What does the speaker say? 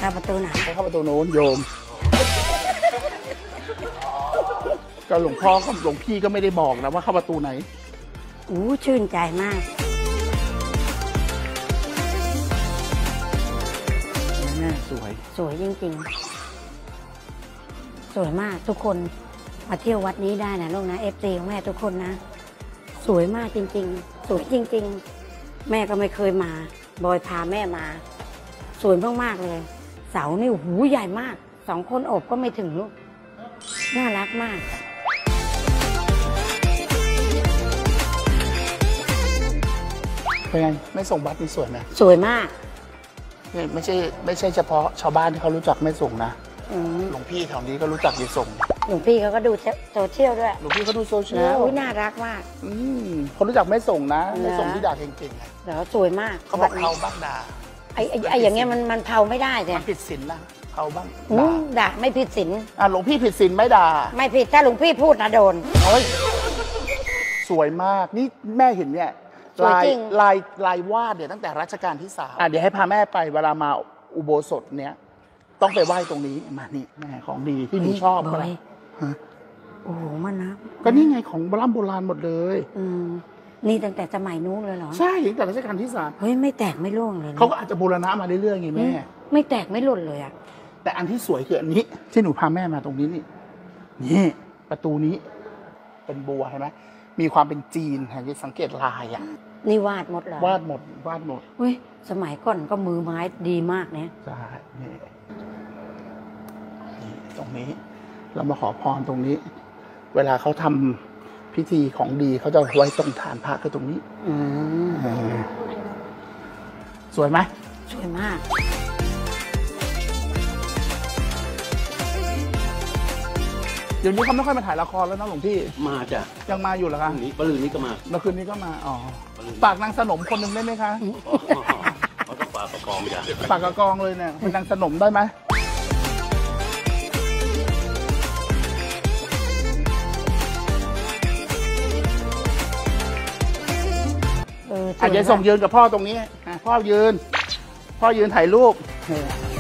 เข้าประตูไหนเข้าประตูโน้นโยมก็หลวงพ่อกับหลวงพี่ก็ไม่ได้บอกนะว่าเข้าประตูไหนชื่นใจมากสวยจริงๆสวยมากทุกคนมาเที่ยววัดนี้ได้นะลูกนะFCของแม่ทุกคนนะสวยมากจริงๆสวยจริงๆแม่ก็ไม่เคยมาบอยพาแม่มาสวยมากๆเลยเสานี่หูใหญ่มาก2 คนโอบก็ไม่ถึงลูกน่ารักมากเป็นไงไม่ส่งบัตรนี่สวยไหมสวยมากนี่ไม่ใช่เฉพาะชาวบ้านที่เขารู้จักไม่ส่งนะหลวงพี่แถวนี้ก็รู้จักยายส่งหลวงพี่เขาก็ดูโซเชียลด้วยหลวงพี่เขาดูโซเชียลน่ารักมากเขารู้จักไม่ส่งนะไม่ส่งที่ด่าเก่งๆแล้วสวยมากเขาบอกเผาบ้างด่าไอ้อย่างเงี้ยมันเผาไม่ได้เลยมันผิดศีลนะเผาบ้างด่าไม่ผิดศีลหลวงพี่ผิดศีลไม่ด่าไม่ผิดถ้าหลวงพี่พูดนะโดนสวยมากนี่แม่เห็นเนี่ยลายวาดเนี่ยตั้งแต่รัชกาลที่3เดี๋ยวให้พาแม่ไปเวลามาอุโบสถเนี่ยต้องไปไหว้ตรงนี้มานี่แม่ของดีที่หนูชอบเลยโอ้โหมันนะก็นี่ไงของโบราณหมดเลยนี่ตั้งแต่สมัยนู้นเลยเหรอใช่ตั้งแต่รัชกาลที่3 เฮ้ยไม่แตกไม่ร่วงเลยเขาก็อาจจะบูรณะมาเรื่อยๆไงแม่ไม่แตกไม่หล่นเลยอะแต่อันที่สวยคืออันนี้ที่หนูพาแม่มาตรงนี้นี่ประตูนี้เป็นบัวเห็นไหมมีความเป็นจีนเห็นสังเกตลายอ่ะนี่วาดหมดเหรอวาดหมดเฮ้ยสมัยก่อนก็มือไม้ดีมากเนี่ยใช่นี่ตรงนี้เรามาขอพรตรงนี้เวลาเขาทำพิธีของดีเขาจะไว้ตรงฐานพระคือตรงนี้สวยไหมสวยมากเดี๋ยวนี้เขาไม่ค่อยมาถ่ายละครแล้วนะหลวงพี่มาจ้ะยังมาอยู่เหรอคะปลืนนี้ก็มาเมื่อคืนนี้ก็มาฝากนางสนมคนหนึ่งได้ไหมคะเขาต้องฝากกระกองจ้ะฝากกระกองเลยเนี่ยเป็นนางสนมได้ไหมอาจจะส่งยืนกับพ่อตรงนี้พ่อยืนถ่ายรูป